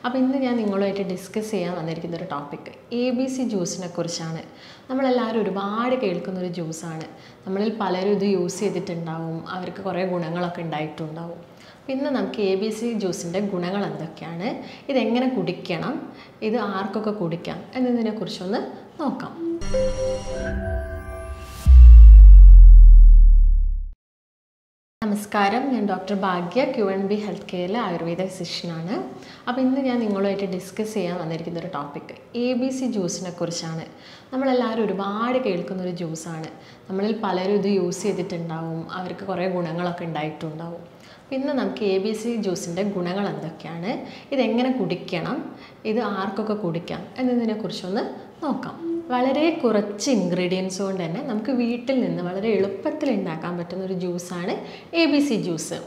അപ്പോൾ ഇന്ന് ഞാൻ നിങ്ങളുമായിട്ട് ഡിസ്കസ് ചെയ്യാൻ വന്നിരിക്കുന്ന ഒരു ടോപ്പിക് ABC ജ്യൂസിനെ കുറിച്ചാണ്. നമ്മളെല്ലാവരും ഒരുപാട് കേൾക്കുന്നൊരു ജ്യൂസാണ്. നമ്മളിൽ പലരും ഇത് യൂസ് ചെയ്തിട്ടുണ്ടാവും, അവർക്ക് കുറേ ഗുണങ്ങളൊക്കെ ഉണ്ടായിട്ടുണ്ടാവും. അപ്പോൾ ഇന്ന് നമുക്ക് ABC ജ്യൂസിൻ്റെ ഗുണങ്ങൾ എന്തൊക്കെയാണ്, ഇതെങ്ങനെ കുടിക്കണം, ഇത് ആർക്കൊക്കെ കുടിക്കാം എന്നതിനെക്കുറിച്ചൊന്ന് നോക്കാം. നമസ്കാരം, ഞാൻ ഡോക്ടർ ഭാഗ്യ, QNB ഹെൽത്ത് കെയറിലെ ആയുർവേദ ഫിസിഷ്യനാണ്. അപ്പോൾ ഇന്ന് ഞാൻ നിങ്ങളുമായിട്ട് ഡിസ്കസ് ചെയ്യാൻ വന്നിരിക്കുന്ന ഒരു ടോപ്പിക് ABC ജ്യൂസിനെ കുറിച്ചാണ്. നമ്മളെല്ലാവരും ഒരുപാട് കേൾക്കുന്നൊരു ജ്യൂസാണ്. നമ്മളിൽ പലരും ഇത് യൂസ് ചെയ്തിട്ടുണ്ടാവും, അവർക്ക് കുറേ ഗുണങ്ങളൊക്കെ ഉണ്ടായിട്ടുണ്ടാവും. പിന്നെ നമുക്ക് ABC ജ്യൂസിൻ്റെ ഗുണങ്ങൾ എന്തൊക്കെയാണ്, ഇതെങ്ങനെ കുടിക്കണം, ഇത് ആർക്കൊക്കെ കുടിക്കാം എന്നതിനെക്കുറിച്ചൊന്ന് നോക്കാം. വളരെ കുറച്ച് ഇൻഗ്രീഡിയൻസ് കൊണ്ട് തന്നെ നമുക്ക് വീട്ടിൽ നിന്ന് വളരെ എളുപ്പത്തിൽ ഉണ്ടാക്കാൻ പറ്റുന്ന ഒരു ജ്യൂസാണ് ABC ജ്യൂസ്.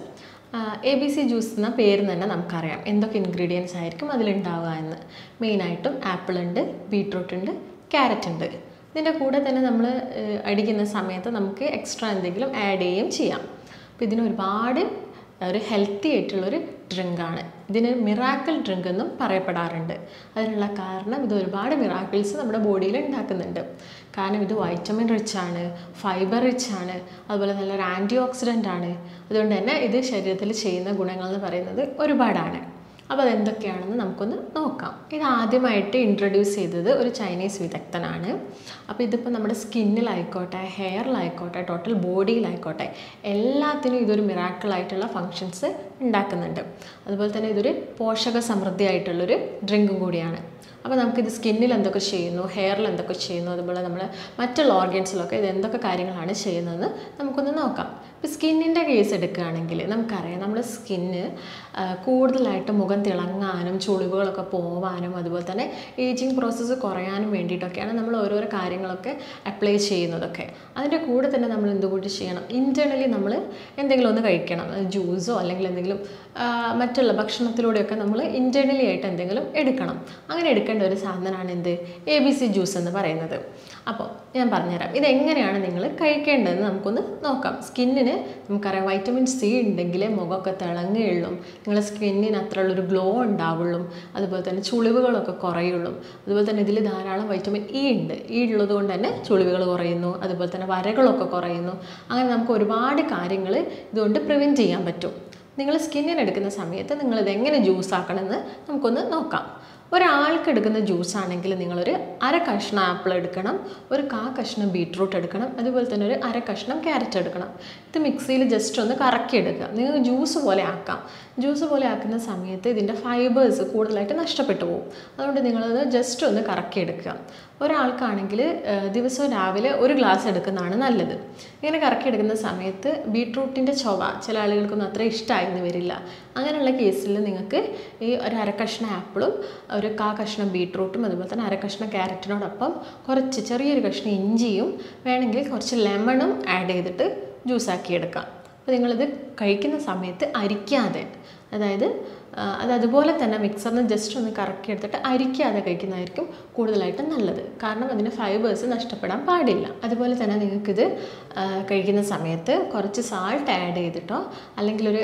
ABC ജ്യൂസ് എന്ന പേര് തന്നെ നമുക്കറിയാം എന്തൊക്കെ ഇൻഗ്രീഡിയൻസ് ആയിരിക്കും അതിലുണ്ടാവുക എന്ന്. മെയിനായിട്ടും ആപ്പിൾ ഉണ്ട്, ബീട്രൂട്ട് ഉണ്ട്, ക്യാരറ്റ് ഉണ്ട്. ഇതിൻ്റെ കൂടെ തന്നെ നമ്മൾ അടിക്കുന്ന സമയത്ത് നമുക്ക് എക്സ്ട്രാ എന്തെങ്കിലും ആഡ് ചെയ്യുകയും ചെയ്യാം. അപ്പോൾ ഇതിന് ഒരുപാട് ഒരു ഹെൽത്തി ആയിട്ടുള്ളൊരു ഡ്രിങ്കാണ്. ഇതിന് മിറാക്കിൾ ഡ്രിങ്ക് എന്നും പറയപ്പെടാറുണ്ട്. അതിനുള്ള കാരണം ഇത് ഒരുപാട് മിറാക്കിൾസ് നമ്മുടെ ബോഡിയിൽ ഉണ്ടാക്കുന്നുണ്ട്. കാരണം ഇത് വൈറ്റമിൻ റിച്ച് ആണ്, ഫൈബർ റിച്ച് ആണ്, അതുപോലെ നല്ലൊരു ആൻറ്റി ഓക്സിഡൻ്റ് ആണ്. അതുകൊണ്ട് തന്നെ ഇത് ശരീരത്തിൽ ചെയ്യുന്ന ഗുണങ്ങൾ എന്ന് പറയുന്നത് ഒരുപാടാണ്. അപ്പോൾ അതെന്തൊക്കെയാണെന്ന് നമുക്കൊന്ന് നോക്കാം. ഇത് ആദ്യമായിട്ട് ഇൻട്രൊഡ്യൂസ് ചെയ്തത് ഒരു ചൈനീസ് വിദഗ്ധനാണ്. അപ്പോൾ ഇതിപ്പോൾ നമ്മുടെ സ്കിന്നിലായിക്കോട്ടെ, ഹെയറിലായിക്കോട്ടെ, ടോട്ടൽ ബോഡിയിലായിക്കോട്ടെ എല്ലാത്തിനും ഇതൊരു മിറാക്കിളായിട്ടുള്ള ഫങ്ഷൻസ് ഉണ്ടാക്കുന്നുണ്ട്. അതുപോലെ തന്നെ ഇതൊരു പോഷക സമൃദ്ധിയായിട്ടുള്ളൊരു ഡ്രിങ്കും കൂടിയാണ്. അപ്പോൾ നമുക്കിത് സ്കിന്നിൽ എന്തൊക്കെ ചെയ്യുന്നു, ഹെയറിൽ എന്തൊക്കെ ചെയ്യുന്നു, അതുപോലെ നമ്മൾ മറ്റുള്ള ഓർഗൻസിലൊക്കെ ഇത് എന്തൊക്കെ കാര്യങ്ങളാണ് ചെയ്യുന്നതെന്ന് നമുക്കൊന്ന് നോക്കാം. ഇപ്പോൾ സ്കിന്നിൻ്റെ കേസ് എടുക്കുകയാണെങ്കിൽ നമുക്കറിയാം നമ്മുടെ സ്കിന്ന് കൂടുതലായിട്ട് മുഖം തിളങ്ങാനും ചുളിവുകളൊക്കെ പോവാനും അതുപോലെ തന്നെ ഏജിങ് പ്രോസസ്സ് കുറയാനും വേണ്ടിയിട്ടൊക്കെയാണ് നമ്മൾ ഓരോരോ കാര്യങ്ങളൊക്കെ അപ്ലൈ ചെയ്യുന്നതൊക്കെ. അതിൻ്റെ കൂടെ തന്നെ നമ്മൾ എന്തുകൂടി ചെയ്യണം, ഇൻറ്റേർണലി നമ്മൾ എന്തെങ്കിലും ഒന്ന് കഴിക്കണം. ജ്യൂസോ അല്ലെങ്കിൽ എന്തെങ്കിലും മറ്റുള്ള ഭക്ഷണത്തിലൂടെയൊക്കെ നമ്മൾ ഇൻറ്റേർണലി ആയിട്ട് എന്തെങ്കിലും എടുക്കണം. അങ്ങനെ എടുക്കേണ്ട ഒരു സാധനമാണ് എന്ത്, ABC ജ്യൂസ് എന്ന് പറയുന്നത്. അപ്പോൾ ഞാൻ പറഞ്ഞുതരാം ഇതെങ്ങനെയാണ് നിങ്ങൾ കഴിക്കേണ്ടതെന്ന് നമുക്കൊന്ന് നോക്കാം. സ്കിന്നിന് നമുക്കറിയാം വൈറ്റമിൻ C ഉണ്ടെങ്കിലേ മുഖമൊക്കെ തിളങ്ങുകയുള്ളൂ, നിങ്ങളുടെ സ്കിന്നിന് അത്രയുള്ളൊരു ഗ്ലോ ഉണ്ടാവുള്ളൂ, അതുപോലെ തന്നെ ചുളിവുകളൊക്കെ കുറയുള്ളൂ. അതുപോലെ തന്നെ ഇതിൽ ധാരാളം വൈറ്റമിൻ E ഉണ്ട്. ഉള്ളത് കൊണ്ട് തന്നെ ചുളിവുകൾ കുറയുന്നു, അതുപോലെ തന്നെ വരകളൊക്കെ കുറയുന്നു. അങ്ങനെ നമുക്ക് ഒരുപാട് കാര്യങ്ങൾ ഇതുകൊണ്ട് പ്രിവെൻറ്റ് ചെയ്യാൻ പറ്റും. നിങ്ങൾ സ്കിന്നിന് എടുക്കുന്ന സമയത്ത് നിങ്ങളിതെങ്ങനെ ജ്യൂസ് ആക്കണമെന്ന് നമുക്കൊന്ന് നോക്കാം. ഒരാൾക്ക് എടുക്കുന്ന ജ്യൂസാണെങ്കിൽ നിങ്ങളൊരു അര കഷ്ണം ആപ്പിൾ എടുക്കണം, ഒരു കഷ്ണം ബീട്രൂട്ട് എടുക്കണം, അതുപോലെ തന്നെ ഒരു അര കഷ്ണം ക്യാരറ്റ് എടുക്കണം. ഇത് മിക്സിയിൽ ജസ്റ്റ് ഒന്ന് കറക്കിയെടുക്കുക. നിങ്ങൾക്ക് ജ്യൂസ് പോലെ ആക്കാം. ജ്യൂസ് പോലെ ആക്കുന്ന സമയത്ത് ഇതിൻ്റെ ഫൈബേഴ്സ് കൂടുതലായിട്ട് നഷ്ടപ്പെട്ടു പോകും. അതുകൊണ്ട് നിങ്ങളത് ജസ്റ്റ് ഒന്ന് കറക്കിയെടുക്കുക. ഒരാൾക്കാണെങ്കിൽ ദിവസവും രാവിലെ ഒരു ഗ്ലാസ് എടുക്കുന്നതാണ് നല്ലത്. ഇങ്ങനെ കറക്കിയെടുക്കുന്ന സമയത്ത് ബീട്രൂട്ടിൻ്റെ ചൊവ ചില ആളുകൾക്കൊന്നും അത്ര ഇഷ്ടമായിരുന്നു വരില്ല. അങ്ങനെയുള്ള കേസിൽ നിങ്ങൾക്ക് ഈ ഒരു അര കഷ്ണം ആപ്പിളും ഒരു കഷ്ണം ബീട്രൂട്ടും അതുപോലെ തന്നെ അര കഷ്ണം ക്യാരറ്റിനോടൊപ്പം കുറച്ച് ചെറിയൊരു കഷ്ണം ഇഞ്ചിയും വേണമെങ്കിൽ കുറച്ച് ലെമണും ആഡ് ചെയ്തിട്ട് ജ്യൂസാക്കി എടുക്കാം. അപ്പോൾ നിങ്ങളിത് കഴിക്കുന്ന സമയത്ത് അരിക്കാതെ, അതായത് അതുപോലെ തന്നെ മിക്സറിന് ജസ്റ്റ് ഒന്ന് കറക്കി എടുത്തിട്ട് അരിക്കാതെ കഴിക്കുന്നതായിരിക്കും കൂടുതലായിട്ടും നല്ലത്. കാരണം അതിന് ഫൈബേഴ്സ് നഷ്ടപ്പെടാൻ പാടില്ല. അതുപോലെ തന്നെ നിങ്ങൾക്കിത് കഴിക്കുന്ന സമയത്ത് കുറച്ച് സാൾട്ട് ആഡ് ചെയ്തിട്ടോ അല്ലെങ്കിൽ ഒരു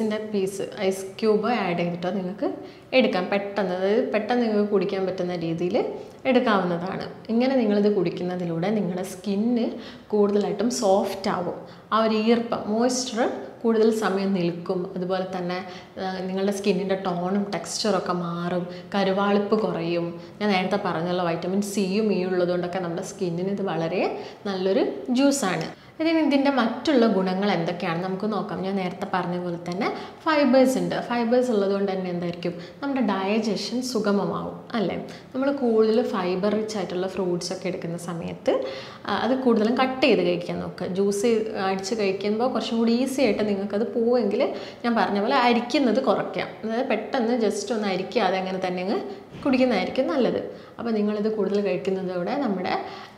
ഐസ് ക്യൂബ് ആഡ് ചെയ്തിട്ടോ നിങ്ങൾക്ക് എടുക്കാം. പെട്ടെന്ന് നിങ്ങൾക്ക് കുടിക്കാൻ പറ്റുന്ന രീതിയിൽ എടുക്കാവുന്നതാണ്. ഇങ്ങനെ നിങ്ങളിത് കുടിക്കുന്നതിലൂടെ നിങ്ങളുടെ സ്കിന്ന് കൂടുതലായിട്ടും സോഫ്റ്റ് ആവും. ആ ഒരു ഈർപ്പം, മോയ്സ്ചർ കൂടുതൽ സമയം നിൽക്കും. അതുപോലെ തന്നെ നിങ്ങളുടെ സ്കിന്നിൻ്റെ ടോണും ടെക്സ്ചറൊക്കെ മാറും, കരുവാളിപ്പ് കുറയും. ഞാൻ നേരത്തെ പറഞ്ഞല്ലോ വൈറ്റമിൻ സിയും ഉള്ളതുകൊണ്ടൊക്കെ നമ്മുടെ സ്കിന്നിന് ഇത് വളരെ നല്ലൊരു ജ്യൂസാണ്. ഇതിൻ്റെ മറ്റുള്ള ഗുണങ്ങൾ എന്തൊക്കെയാണെന്ന് നമുക്ക് നോക്കാം. ഞാൻ നേരത്തെ പറഞ്ഞ പോലെ തന്നെ ഫൈബേഴ്സ് ഉണ്ട്. ഫൈബേഴ്സ് ഉള്ളതുകൊണ്ട് തന്നെ എന്തായിരിക്കും, നമ്മുടെ ഡയജഷൻ സുഗമമാവും അല്ലേ. നമ്മൾ കൂടുതൽ ഫൈബർ റിച്ച് ആയിട്ടുള്ള ഫ്രൂട്ട്സ് ഒക്കെ എടുക്കുന്ന സമയത്ത് അത് കൂടുതലും കട്ട് ചെയ്ത് കഴിക്കാൻ നോക്കുക. ജ്യൂസ് അടിച്ച് കഴിക്കുമ്പോൾ കുറച്ചും കൂടി ഈസി ആയിട്ട് നിങ്ങൾക്കത് പോവുമെങ്കിൽ ഞാൻ പറഞ്ഞ പോലെ അരിക്കുന്നത് കുറയ്ക്കാം. അതായത് പെട്ടെന്ന് ജസ്റ്റ് ഒന്ന് അരിക്കാതെ അങ്ങനെ തന്നെ അങ്ങ് കുടിക്കുന്നതായിരിക്കും നല്ലത്. അപ്പോൾ നിങ്ങളിത് കൂടുതൽ കഴിക്കുന്നതോടെ നമ്മുടെ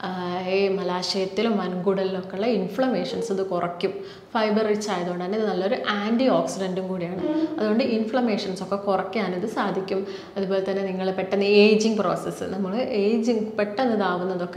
ഈ മലാശയത്തിലും വൻകുടലിലൊക്കെ ഉള്ള ഇൻഫ്ലമേഷൻസ് ഇത് കുറയ്ക്കും. ഫൈബർ റിച്ച് ആയതുകൊണ്ട് തന്നെ ഇത് നല്ലൊരു ആൻറ്റി ഓക്സിഡൻറ്റും കൂടിയാണ്. അതുകൊണ്ട് ഇൻഫ്ലമേഷൻസ് ഒക്കെ കുറയ്ക്കാനിത് സാധിക്കും. അതുപോലെ തന്നെ നിങ്ങൾ പെട്ടെന്ന് ഏജിങ് പ്രോസസ്സ്, നമ്മൾ പെട്ടെന്ന് ഇതാവുന്നതൊക്കെ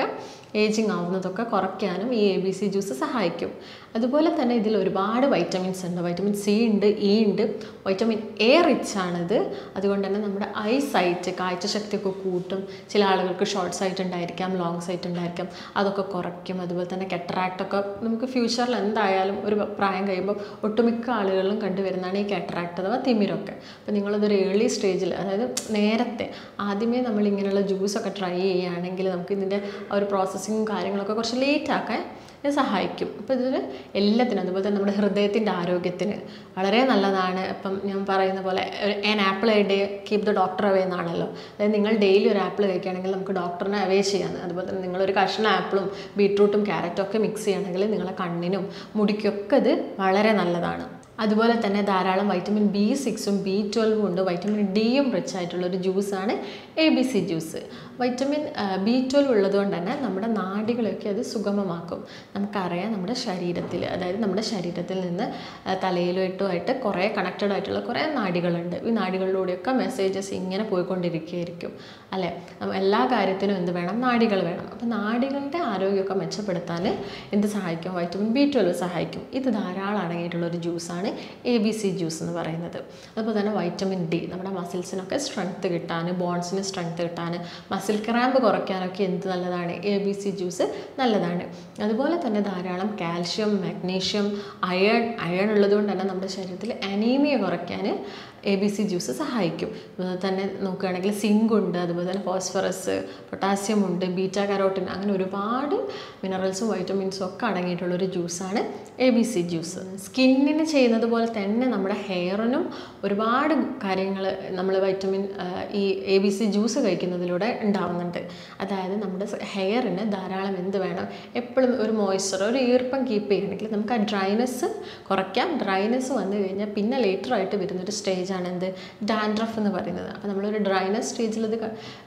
ഏജിങ് ആവുന്നതൊക്കെ കുറയ്ക്കാനും ഈ ABC ജ്യൂസ് സഹായിക്കും. അതുപോലെ തന്നെ ഇതിൽ ഒരുപാട് വൈറ്റമിൻസ് ഉണ്ട്. വൈറ്റമിൻ സി ഉണ്ട്, ഇ ഉണ്ട്, വൈറ്റമിൻ എ റിച്ച് ആണിത്. അതുകൊണ്ട് തന്നെ നമ്മുടെ ഐ സൈറ്റ്, കാഴ്ചശക്തിയൊക്കെ കൂട്ടും. ചില ആളുകൾക്ക് ഷോർട്ട് സൈറ്റ് ഉണ്ടായിരിക്കാം, ലോങ് സൈറ്റ് ഉണ്ടായിരിക്കാം, അതൊക്കെ കുറയ്ക്കും. അതുപോലെ തന്നെ കെറ്ററാക്റ്റൊക്കെ നമുക്ക് ഫ്യൂച്ചറിൽ എന്തായാലും ഒരു പ്രായം കഴിയുമ്പോൾ ഒട്ടുമിക്ക ആളുകളിലും കണ്ടുവരുന്നതാണ് ഈ കാറ്ററാക്ട് അഥവാ തിമിരൊക്കെ. അപ്പോൾ നിങ്ങളതൊരു ഏർലി സ്റ്റേജിൽ, അതായത് നേരത്തെ ആദ്യമേ നമ്മൾ ഇങ്ങനെയുള്ള ജ്യൂസൊക്കെ ട്രൈ ചെയ്യുകയാണെങ്കിൽ നമുക്ക് ഇതിൻ്റെ ഒരു പ്രോസസ്സിങ്ങും കാര്യങ്ങളൊക്കെ കുറച്ച് ലേറ്റ് ആക്കാൻ ഇത് സഹായിക്കും. അപ്പോൾ ഇതിൽ എല്ലാത്തിനും, അതുപോലെ തന്നെ നമ്മുടെ ഹൃദയത്തിൻ്റെ ആരോഗ്യത്തിന് വളരെ നല്ലതാണ്. ഇപ്പം ഞാൻ പറയുന്ന പോലെ an apple a day keep the doctor away എന്നാണല്ലോ. അതായത് നിങ്ങൾ ഡെയിലി ഒരു ആപ്പിൾ കഴിക്കുകയാണെങ്കിൽ നമുക്ക് ഡോക്ടറിനെ അവേ ചെയ്യാമെന്ന്. അതുപോലെ തന്നെ നിങ്ങളൊരു കഷ്ണം ആപ്പിളും ബീട്രൂട്ടും ക്യാരറ്റും ഒക്കെ മിക്സ് ചെയ്യുകയാണെങ്കിൽ നിങ്ങളെ കണ്ണിനും മുടിക്കൊക്കെ ഇത് വളരെ നല്ലതാണ്. അതുപോലെ തന്നെ ധാരാളം വൈറ്റമിൻ B6ഉം B12ഉം ഉണ്ട്. വൈറ്റമിൻ ഡിയും റിച്ച് ആയിട്ടുള്ളൊരു ജ്യൂസാണ് ABC ജ്യൂസ്. വൈറ്റമിൻ B12 ഉള്ളതുകൊണ്ട് തന്നെ നമ്മുടെ നാഡികളൊക്കെ അത് സുഗമമാക്കും. നമുക്കറിയാം നമ്മുടെ ശരീരത്തിൽ, അതായത് നമ്മുടെ ശരീരത്തിൽ നിന്ന് തലയിലോട്ടുമായിട്ട് കുറേ കണക്റ്റഡ് ആയിട്ടുള്ള കുറേ നാഡികളുണ്ട്. ഈ നാഡികളിലൂടെയൊക്കെ മെസ്സേജസ് ഇങ്ങനെ പോയിക്കൊണ്ടിരിക്കുകയായിരിക്കും അല്ലേ. എല്ലാ കാര്യത്തിനും എന്ത് വേണം? നാഡികൾ വേണം. അപ്പോൾ നാഡികളുടെ ആരോഗ്യമൊക്കെ മെച്ചപ്പെടുത്താൻ എന്ത് സഹായിക്കും? വൈറ്റമിൻ B12 സഹായിക്കും. ഇത് ധാരാളം അടങ്ങിയിട്ടുള്ളൊരു ജ്യൂസാണ് ABC ജ്യൂസ് എന്ന് പറയുന്നത്. അതുപോലെ തന്നെ വൈറ്റമിൻ ഡി നമ്മുടെ മസിൽസിനൊക്കെ സ്ട്രെങ്ത് കിട്ടാൻ, ബോൺസിന് സ്ട്രെങ്ത് കിട്ടാൻ, മസിൽ ക്രാമ്പ് കുറയ്ക്കാനൊക്കെ എന്ത് നല്ലതാണ്? ABC ജ്യൂസ് നല്ലതാണ്. അതുപോലെ തന്നെ ധാരാളം കാൽഷ്യം, മാഗ്നീഷ്യം, അയൺ ഉള്ളതുകൊണ്ട് തന്നെ നമ്മുടെ ശരീരത്തിൽ അനീമിയ കുറയ്ക്കാൻ ABC ജ്യൂസ് സഹായിക്കും. അതുപോലെ തന്നെ നോക്കുകയാണെങ്കിൽ സിങ്ക് ഉണ്ട്, അതുപോലെ തന്നെ ഫോസ്ഫറസ്, പൊട്ടാസ്യം ഉണ്ട്, ബീറ്റ കരോട്ടിൻ, അങ്ങനെ ഒരുപാട് മിനറൽസും വൈറ്റമിൻസും ഒക്കെ അടങ്ങിയിട്ടുള്ളൊരു ജ്യൂസാണ് ABC ജ്യൂസ്. സ്കിന്നിന് ചെയ്യുന്നത് പോലെ തന്നെ നമ്മുടെ ഹെയറിനും ഒരുപാട് കാര്യങ്ങൾ നമ്മൾ ഈ ABC ജ്യൂസ് കഴിക്കുന്നതിലൂടെ ഉണ്ടാവുന്നുണ്ട്. അതായത് നമ്മുടെ ഹെയറിന് ധാരാളം എന്ത് വേണം? എപ്പോഴും ഒരു മോയ്സ്ചർ, ഒരു ഈർപ്പം കീപ്പ് ചെയ്യണമെങ്കിൽ നമുക്ക് ആ ഡ്രൈനെസ് കുറയ്ക്കാം. ഡ്രൈനെസ് വന്നു കഴിഞ്ഞാൽ പിന്നെ ലേറ്ററായിട്ട് വരുന്നൊരു സ്റ്റേജ് എന്ത്? ഡാൻഡ്രഫ് എന്ന് പറയുന്നത്. അപ്പോൾ നമ്മളൊരു ഡ്രൈനസ് സ്റ്റേജിൽ ഇത്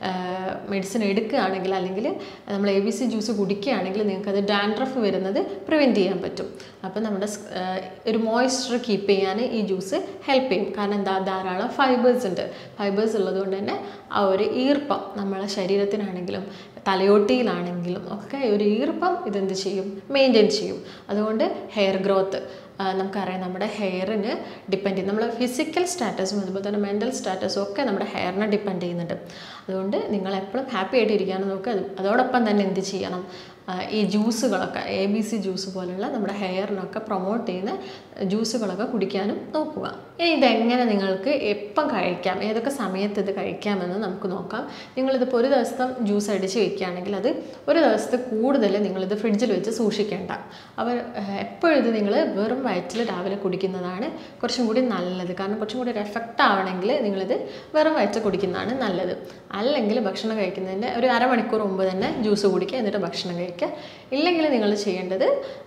മെഡിസിൻ എടുക്കുകയാണെങ്കിൽ, അല്ലെങ്കിൽ നമ്മൾ ABC ജ്യൂസ് കുടിക്കുകയാണെങ്കിൽ നിങ്ങൾക്കത് ഡാൻഡ്രഫ് വരുന്നത് പ്രിവെൻറ്റ് ചെയ്യാൻ പറ്റും. അപ്പോൾ നമ്മുടെ ഒരു മോയ്സ്ചർ കീപ്പ് ചെയ്യാൻ ഈ ജ്യൂസ് ഹെൽപ്പ് ചെയ്യും. കാരണം എന്താ? ധാരാളം ഫൈബേഴ്സ് ഉണ്ട്. ഫൈബേഴ്സ് ഉള്ളതുകൊണ്ട് തന്നെ ആ ഒരു ഈർപ്പം നമ്മളെ ശരീരത്തിനാണെങ്കിലും തലയോട്ടിയിലാണെങ്കിലും ഒക്കെ ഒരു ഈർപ്പം ഇതെന്ത് ചെയ്യും? മെയിൻറ്റെയിൻ ചെയ്യും. അതുകൊണ്ട് ഹെയർ ഗ്രോത്ത് നമുക്കറിയാം നമ്മുടെ ഹെയറിന് ഡിപ്പെൻഡ് ചെയ്യും. നമ്മൾ ഫിസിക്കൽ സ്റ്റാറ്റസും അതുപോലെ തന്നെ മെൻ്റൽ സ്റ്റാറ്റസും ഒക്കെ നമ്മുടെ ഹെയറിനെ ഡിപ്പെൻഡ് ചെയ്യുന്നുണ്ട്. അതുകൊണ്ട് നിങ്ങൾ എപ്പോഴും ഹാപ്പി ആയിട്ട് ഇരിക്കാനും നോക്കുക. അതോടൊപ്പം തന്നെ എന്ത് ചെയ്യണം? ഈ ജ്യൂസുകളൊക്കെ ABC ജ്യൂസ് പോലുള്ള നമ്മുടെ ഹെയറിനൊക്കെ പ്രൊമോട്ട് ചെയ്യുന്ന ജ്യൂസുകളൊക്കെ കുടിക്കാനും നോക്കുക. ഇനി ഇതെങ്ങനെ നിങ്ങൾക്ക് എപ്പം കഴിക്കാം, ഏതൊക്കെ സമയത്ത് ഇത് കഴിക്കാമെന്ന് നമുക്ക് നോക്കാം. നിങ്ങളിതിപ്പോൾ ഒരു ദിവസം ജ്യൂസ് അടിച്ച് വയ്ക്കുകയാണെങ്കിൽ അത് ഒരു ദിവസത്തെ കൂടുതൽ നിങ്ങളിത് ഫ്രിഡ്ജിൽ വെച്ച് സൂക്ഷിക്കേണ്ട. അവർ എപ്പോഴും ഇത് നിങ്ങൾ വെറും വയറ്റിൽ രാവിലെ കുടിക്കുന്നതാണ് കുറച്ചും കൂടി നല്ലത്. കാരണം കുറച്ചും കൂടി ഒരു എഫക്റ്റ് ആവണമെങ്കിൽ നിങ്ങളിത് വെറും വയറ്റിൽ കുടിക്കുന്നതാണ് നല്ലത്. അല്ലെങ്കിൽ ഭക്ഷണം കഴിക്കുന്നതിൻ്റെ ഒരു അരമണിക്കൂർ മുമ്പ് തന്നെ ജ്യൂസ് കുടിക്കുക, എന്നിട്ട് ഭക്ഷണം കഴിക്കുക. ഇല്ലെങ്കിൽ നിങ്ങൾ ചെയ്യേണ്ടത്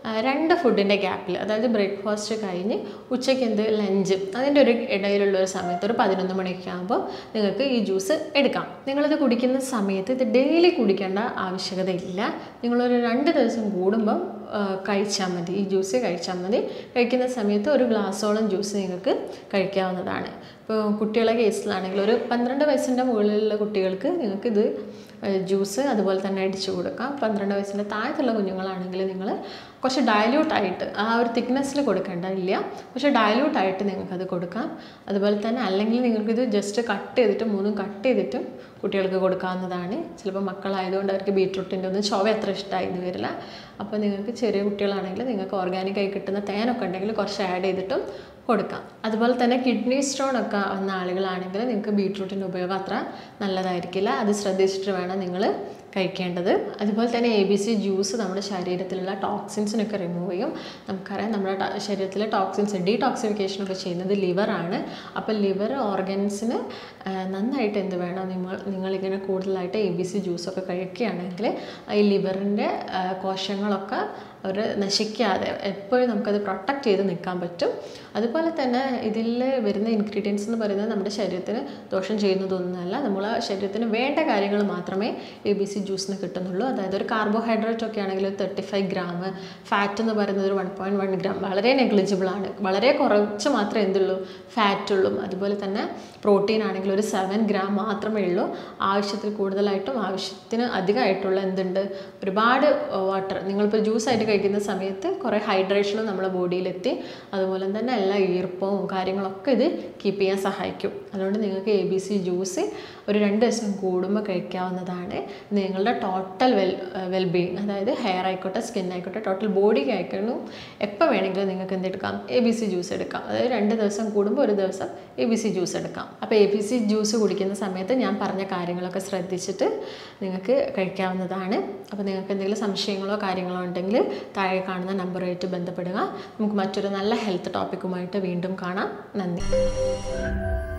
2 ഫുഡിൻ്റെ ഗ്യാപ്പിൽ, അതായത് ബ്രേക്ക്ഫാസ്റ്റ് കഴിഞ്ഞ് ഉച്ചയ്ക്ക് ലഞ്ച്, അതിൻ്റെ ഒരു ഇടയിലുള്ള ഒരു സമയത്ത് ഒരു 11 മണിയൊക്കെ ആകുമ്പോൾ നിങ്ങൾക്ക് ഈ ജ്യൂസ് എടുക്കാം. നിങ്ങളിത് കുടിക്കുന്ന സമയത്ത് ഇത് ഡെയിലി കുടിക്കേണ്ട ആവശ്യകതയില്ല. നിങ്ങളൊരു 2 ദിവസം കൂടുമ്പം കഴിച്ചാൽ മതി, ഈ ജ്യൂസ് കഴിച്ചാൽ മതി. കഴിക്കുന്ന സമയത്ത് ഒരു ഗ്ലാസ്സോളം ജ്യൂസ് നിങ്ങൾക്ക് കഴിക്കാവുന്നതാണ്. ഇപ്പോൾ കുട്ടികളെ കേസിലാണെങ്കിൽ ഒരു 12 വയസ്സിൻ്റെ മുകളിലുള്ള കുട്ടികൾക്ക് നിങ്ങൾക്കിത് ജ്യൂസ് അതുപോലെ തന്നെ അടിച്ചു കൊടുക്കാം. 12 വയസ്സിൻ്റെ താഴത്തുള്ള കുഞ്ഞുങ്ങളാണെങ്കിൽ നിങ്ങൾ കുറച്ച് ഡയല്യൂട്ടായിട്ട്, ആ ഒരു തിക്നെസ്സിൽ കൊടുക്കേണ്ടതില്ല, പക്ഷേ ഡയല്യൂട്ടായിട്ട് നിങ്ങൾക്കത് കൊടുക്കാം. അതുപോലെ തന്നെ അല്ലെങ്കിൽ നിങ്ങൾക്കിത് ജസ്റ്റ് കട്ട് ചെയ്തിട്ടും 3 കട്ട് ചെയ്തിട്ടും കുട്ടികൾക്ക് കൊടുക്കാവുന്നതാണ്. ചിലപ്പോൾ മക്കളായതുകൊണ്ട് അവർക്ക് ബീട്രൂട്ടിൻ്റെ ഒന്നും ചുവ അത്ര ഇഷ്ടമായിരുന്നു വരില്ല. അപ്പോൾ നിങ്ങൾക്ക് ചെറിയ കുട്ടികളാണെങ്കിൽ നിങ്ങൾക്ക് ഓർഗാനിക്കായി കിട്ടുന്ന തേനൊക്കെ ഉണ്ടെങ്കിൽ കുറച്ച് ആഡ് ചെയ്തിട്ടും കൊടുക്കാം. അതുപോലെ തന്നെ കിഡ്നി സ്റ്റോൺ ഒക്കെ വന്ന ആളുകളാണെങ്കിൽ നിങ്ങൾക്ക് ബീട്രൂട്ടിൻ്റെ ഉപയോഗം അത്ര നല്ലതായിരിക്കില്ല. അത് ശ്രദ്ധിച്ചിട്ട് വേണം നിങ്ങൾ കഴിക്കേണ്ടത്. അതുപോലെ തന്നെ ABC ജ്യൂസ് നമ്മുടെ ശരീരത്തിലുള്ള ടോക്സിൻസിനൊക്കെ റിമൂവ് ചെയ്യും. നമുക്കറിയാം നമ്മുടെ ശരീരത്തിലെ ടോക്സിൻസ് ഡീടോക്സിഫിക്കേഷനൊക്കെ ചെയ്യുന്നത് ലിവറാണ്. അപ്പോൾ ലിവർ ഓർഗൻസിന് നന്നായിട്ട് എന്ത് വേണം? നിങ്ങളിങ്ങനെ കൂടുതലായിട്ട് ABC ജ്യൂസൊക്കെ കഴിക്കുകയാണെങ്കിൽ ഈ ലിവറിൻ്റെ കോശങ്ങളൊക്കെ ഒരു നശിക്കാതെ എപ്പോഴും നമുക്കത് പ്രൊട്ടക്റ്റ് ചെയ്ത് നിൽക്കാൻ പറ്റും. അതുപോലെ തന്നെ ഇതിൽ വരുന്ന ഇൻഗ്രീഡിയൻസ് എന്ന് പറയുന്നത് നമ്മുടെ ശരീരത്തിന് ദോഷം ചെയ്യുന്നതൊന്നുമല്ല. നമ്മളെ ശരീരത്തിന് വേണ്ട കാര്യങ്ങൾ മാത്രമേ ABC ജ്യൂസിന് കിട്ടുന്നുള്ളൂ. അതായത് ഒരു കാർബോഹൈഡ്രേറ്റ് ഒക്കെ ആണെങ്കിൽ 35 ഗ്രാം, ഫാറ്റ് എന്ന് പറയുന്നത് ഒരു 1.1 ഗ്രാം, വളരെ നെഗ്ലിജിബിൾ ആണ്. വളരെ കുറച്ച് മാത്രമേ എന്തുള്ളൂ, ഫാറ്റ് ഉള്ളൂ. അതുപോലെ തന്നെ പ്രോട്ടീൻ ആണെങ്കിൽ ഒരു 7 ഗ്രാം മാത്രമേ ഉള്ളൂ. ആവശ്യത്തിൽ കൂടുതലായിട്ടും ആവശ്യത്തിന് അധികമായിട്ടുള്ള എന്തുണ്ട്, ഒരുപാട് വാട്ടർ. നിങ്ങളിപ്പോൾ ജ്യൂസായിട്ട് കഴിക്കുന്ന സമയത്ത് കുറേ ഹൈഡ്രേഷനും നമ്മുടെ ബോഡിയിലെത്തി അതുപോലെ തന്നെ എല്ലാ ഈർപ്പവും കാര്യങ്ങളൊക്കെ ഇത് കീപ്പ് ചെയ്യാൻ സഹായിക്കും. അതുകൊണ്ട് നിങ്ങൾക്ക് ABC ജ്യൂസ് ഒരു 2 ദിവസം കൂടുമ്പോൾ കഴിക്കാവുന്നതാണ്. നിങ്ങളുടെ ടോട്ടൽ വെൽബീയിങ്, അതായത് ഹെയർ ആയിക്കോട്ടെ, സ്കിൻ ആയിക്കോട്ടെ, ടോട്ടൽ ബോഡിക്ക് ആയിക്കോട്ടെ, എപ്പോൾ വേണമെങ്കിലും നിങ്ങൾക്ക് എന്തെടുക്കാം, ABC ജ്യൂസ് എടുക്കാം. അതായത് 2 ദിവസം കൂടുമ്പോൾ ഒരു ദിവസം ABC ജ്യൂസ് എടുക്കാം. അപ്പോൾ ABC ജ്യൂസ് കുടിക്കുന്ന സമയത്ത് ഞാൻ പറഞ്ഞ കാര്യങ്ങളൊക്കെ ശ്രദ്ധിച്ചിട്ട് നിങ്ങൾക്ക് കഴിക്കാവുന്നതാണ്. അപ്പോൾ നിങ്ങൾക്ക് എന്തെങ്കിലും സംശയങ്ങളോ കാര്യങ്ങളോ ഉണ്ടെങ്കിൽ താഴെ കാണുന്ന നമ്പറുമായിട്ട് ബന്ധപ്പെടുക. നമുക്ക് മറ്റൊരു നല്ല ഹെൽത്ത് ടോപ്പിക്കുമായിട്ട് വീണ്ടും കാണാം. നന്ദി.